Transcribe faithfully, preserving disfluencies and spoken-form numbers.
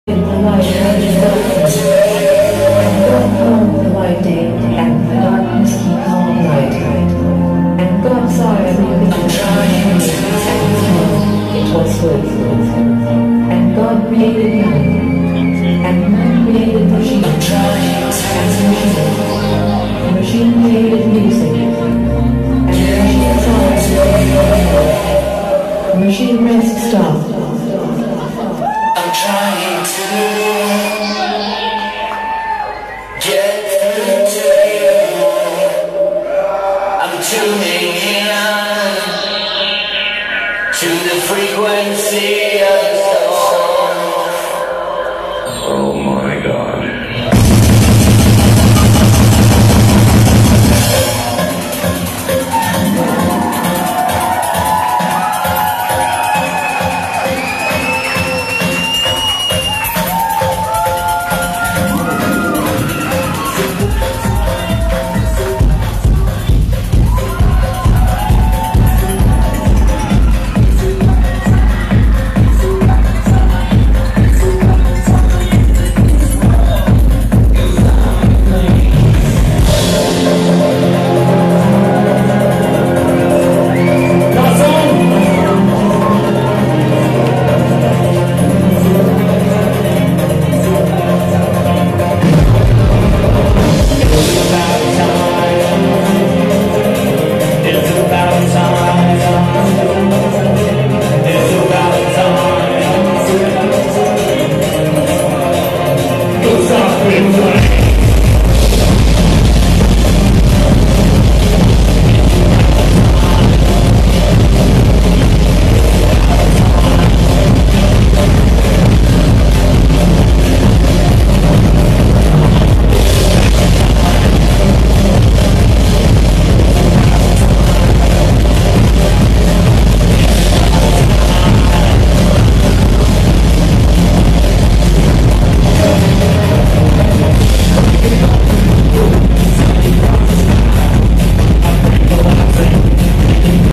The light of the darkness, and God called the light day, and the darkness he called night. And God saw everything that God had made, and it was good. And God created man, and man created machine, and machine. The machine created music, and the machine saw it. The machine pressed stop. I'm trying to